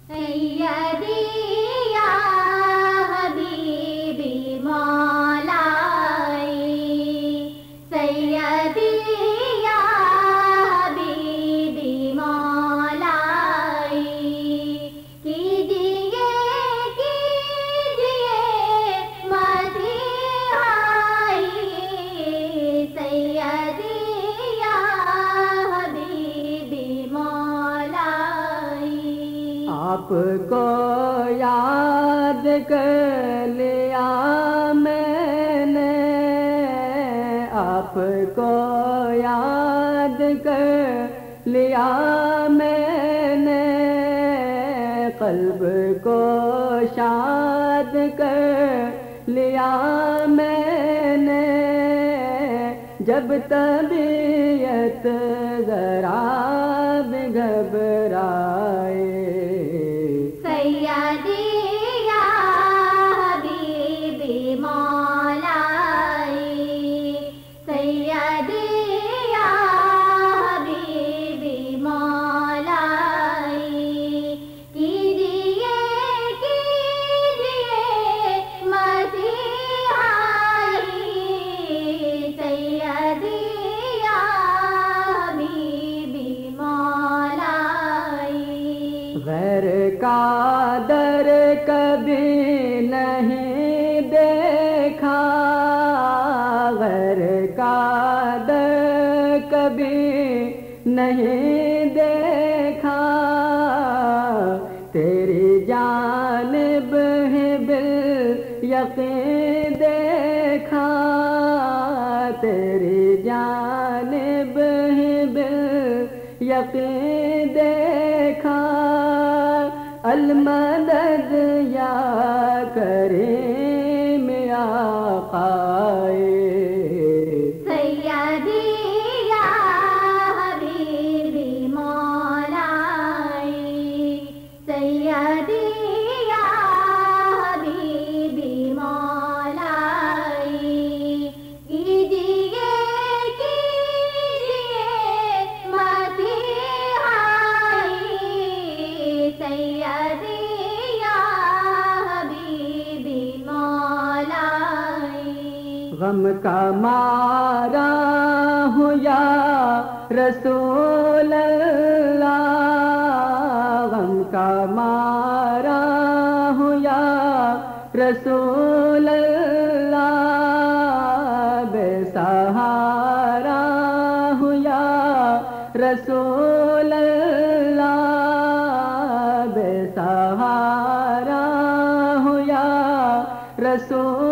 سیدی یا حبیبی مولائی، سیدی یا حبیبی مولائی، کیجئے مسیحائی، سیدی یا حبیبی مولائی۔ آپ کو یاد کر لیا میں نے، آپ کو یاد کر لیا میں نے، قلب کو شاد کر لیا میں نے، جب طبیعت ذرا بھی گھبرائے، سیدی یا حبیبی مولائی، سیدی یا حبیبی مولائی، کیجئے مسیحائی، سیدی یا حبیبی مولائی۔ غیر کا در کبھی نہیں دیکھا، غیر کا در کبھی نہیں دیکھا، تیری جانب ہے بالیقین دیکھا، تیری جانب ہے بالیقین دیکھا، المدد یا کریم آقائے، سیدی یا حبیبی مولائی، سیدی یا حبیبی مولائی، کیجئے مسیحائی، سیدی یا حبیبی مولائی۔ غم کا مارا ہوں یا رسول اللہ، غم کا مارا ہوں یا رسول اللہ، بے سہارا ہوں یا رسول اللہ، بے سہارا ہوں یا رسول